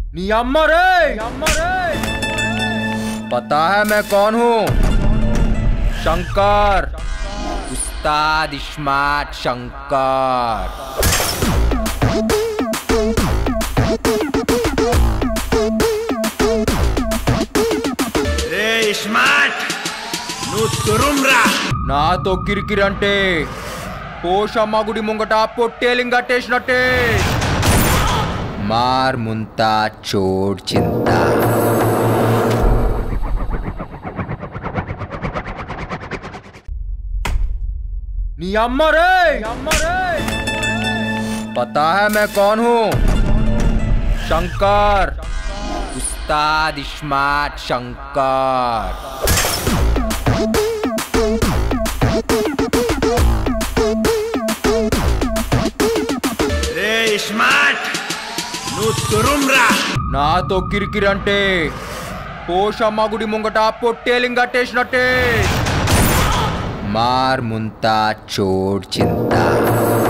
नी अम्मा रे पता है मैं कौन हूँ? शंकर, उस्ताद स्मार्ट शंकर। रे स्मार्ट నువ్వు నాతో కిరికిరంటే పోషమ్మ గుడి ముంగట పొట్టేలింగట్టేసినట్టే। मार मुंता चोट चिंता। नी अम्मा रे पता है मैं कौन हूँ? शंकर, उस्ताद स्मार्ट शंकर। रे स्मार्ट నాతో కిరికిరంటే పోషమ్మ గుడి ముంగట పొట్టేలింగట్టేసినట్టే। మార్ ముంతా చోట్ చింతా।